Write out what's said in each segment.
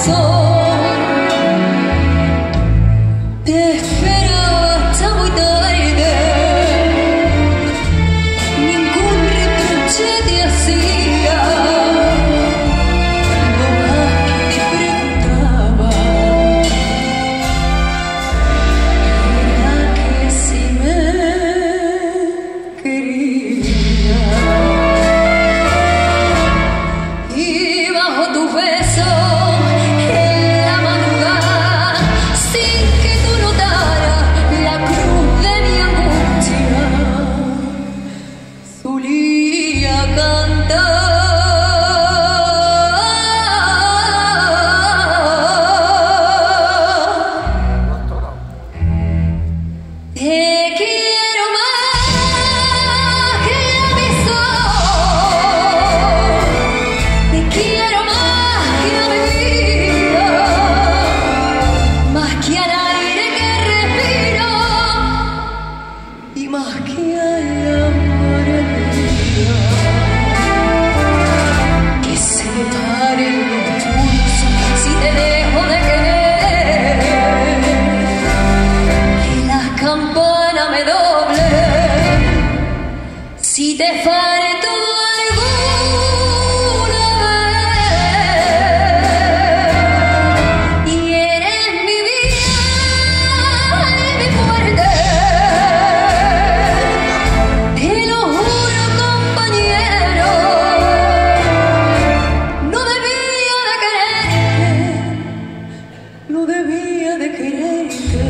Te esperaba hasta muy tarde, ningún reproche te hacía, no más que te preguntaba, era que si me quería. Y bajo tu beso más que a la maravilla que se paren los pulsos si te dejo de querer, que la campana me doble si te falto alguna vez, y eres mi vida y mi muerte. No debía de quererte,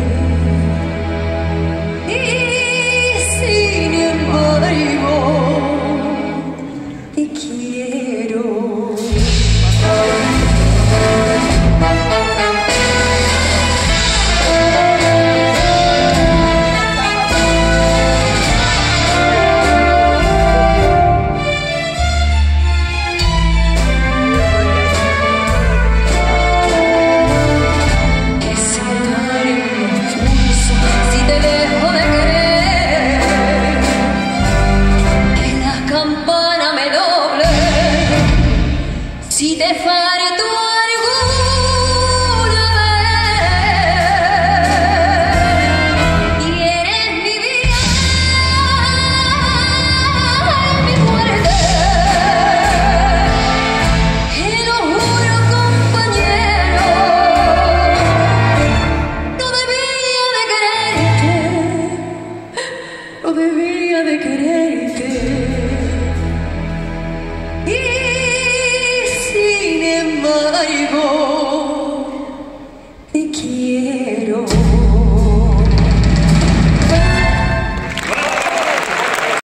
y sin embargo te quiero. Si te falto alguna vez, y eres mi vida y mi muerte, te lo juro, compañero, no debía de quererte, no debía de quererte. Sin embargo